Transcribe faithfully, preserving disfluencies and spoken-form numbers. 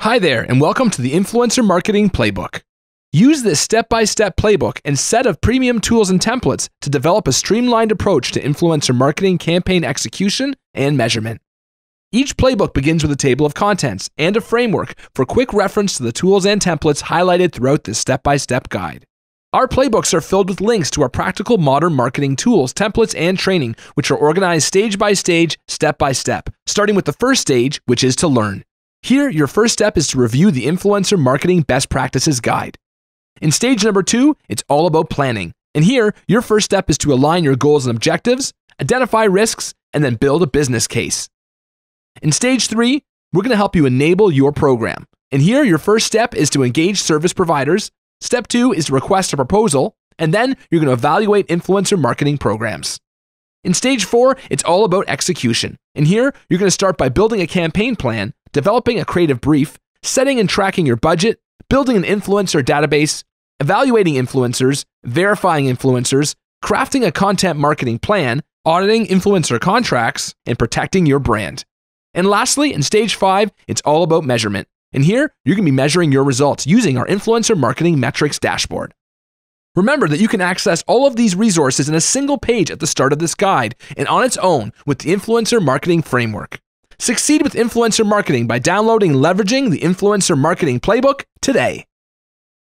Hi there, and welcome to the Influencer Marketing Playbook. Use this step-by-step playbook and set of premium tools and templates to develop a streamlined approach to influencer marketing campaign execution and measurement. Each playbook begins with a table of contents and a framework for quick reference to the tools and templates highlighted throughout this step-by-step guide. Our playbooks are filled with links to our practical modern marketing tools, templates, and training, which are organized stage by stage, step by step, starting with the first stage, which is to learn. Here, your first step is to review the Influencer Marketing Best Practices Guide. In stage number two, it's all about planning. And here, your first step is to align your goals and objectives, identify risks, and then build a business case. In stage three, we're going to help you enable your program. And here, your first step is to engage service providers. Step two is to request a proposal. And then you're going to evaluate influencer marketing programs. In stage four, it's all about execution. And here, you're going to start by building a campaign plan, developing a creative brief, setting and tracking your budget, building an influencer database, evaluating influencers, verifying influencers, crafting a content marketing plan, auditing influencer contracts, and protecting your brand. And lastly, in stage five, it's all about measurement. And here, you're going to be measuring your results using our Influencer Marketing Metrics dashboard. Remember that you can access all of these resources in a single page at the start of this guide and on its own with the Influencer Marketing Framework. Succeed with influencer marketing by downloading and leveraging the Influencer Marketing Playbook today.